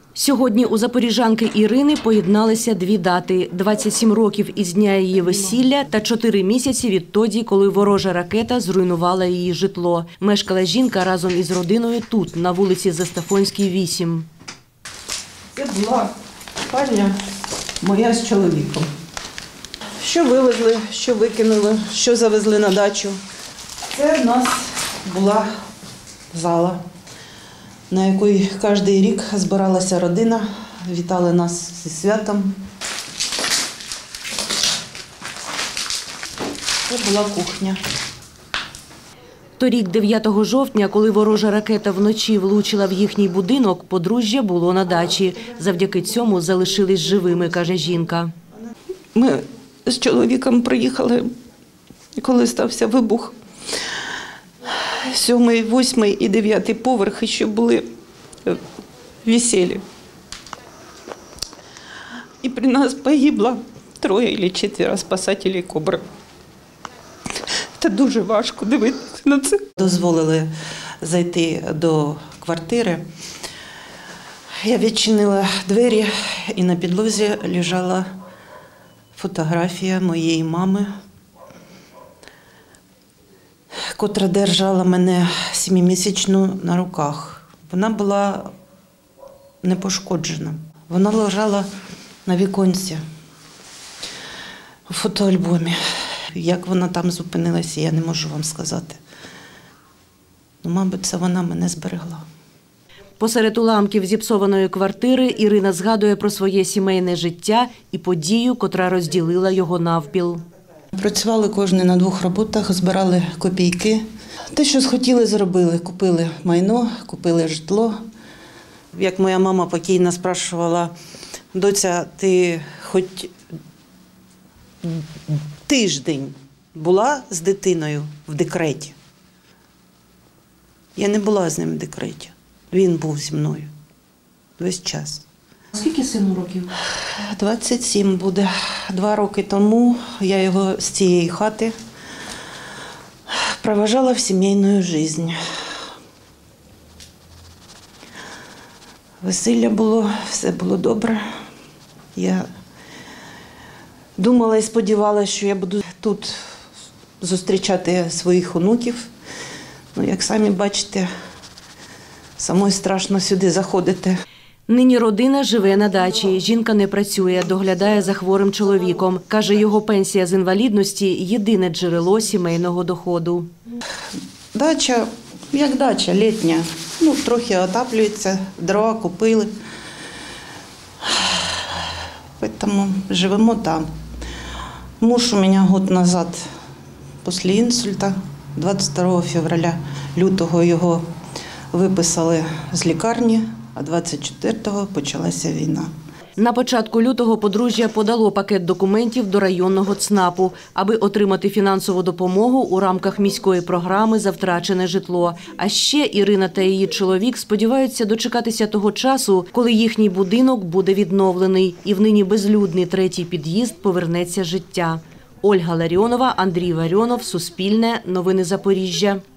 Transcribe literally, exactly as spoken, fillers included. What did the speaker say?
Сьогодні у запоріжанки Ірини поєдналися дві дати – двадцять сім років із дня її весілля та чотири місяці відтоді, коли ворожа ракета зруйнувала її житло. Мешкала жінка разом із родиною тут, на вулиці Застафонській, вісім. Це була спальня моя з чоловіком. Що вивезли, що викинули, що завезли на дачу. Це в нас була зала, на якій кожен рік збиралася родина, вітали нас зі святом. Це була кухня. Торік, дев'ятого жовтня, коли ворожа ракета вночі влучила в їхній будинок, подружжя було на дачі. Завдяки цьому залишились живими, каже жінка. Ми з чоловіком приїхали, коли стався вибух. Сьомий, восьмий і дев'ятий поверхи ще були веселі. І при нас погибло троє або четверо спасателів «Кобри». Це дуже важко дивитися на це. Дозволили зайти до квартири. Я відчинила двері, і на підлозі лежала фотографія моєї мами, котра держала мене сімимісячну на руках. Вона була не пошкоджена. Вона лежала на віконці у фотоальбомі. Як вона там зупинилася, я не можу вам сказати. Ну, мабуть, це вона мене зберегла. Посеред уламків зіпсованої квартири Ірина згадує про своє сімейне життя і подію, котра розділила його навпіл. Працювали кожен на двох роботах, збирали копійки. Те, що схотіли, зробили. Купили майно, купили житло. Як моя мама покійна спрашувала: доця, ти хоч тиждень була з дитиною в декреті? Я не була з ним в декреті. Він був зі мною весь час. Скільки сину років? двадцять сім буде. Два роки тому я його з цієї хати проважала в сімейну життя. Весілля було, все було добре. Я думала і сподівалася, що я буду тут зустрічати своїх онуків. Ну, як самі бачите, самой страшно сюди заходити. Нині родина живе на дачі. Жінка не працює, доглядає за хворим чоловіком. Каже, його пенсія з інвалідності – єдине джерело сімейного доходу. Дача, як дача, літня. Ну, трохи отаплюється, дрова купили. Тому живемо там. Муж у мене год назад, після інсульта, двадцять другого февраля, лютого його виписали з лікарні, а двадцять четвертого почалася війна. На початку лютого подружжя подало пакет документів до районного ЦНАПу, аби отримати фінансову допомогу у рамках міської програми «За втрачене житло». А ще Ірина та її чоловік сподіваються дочекатися того часу, коли їхній будинок буде відновлений і в нині безлюдний третій під'їзд повернеться життя. Ольга Ларіонова, Андрій Варіонов, Суспільне, Новини Запоріжжя.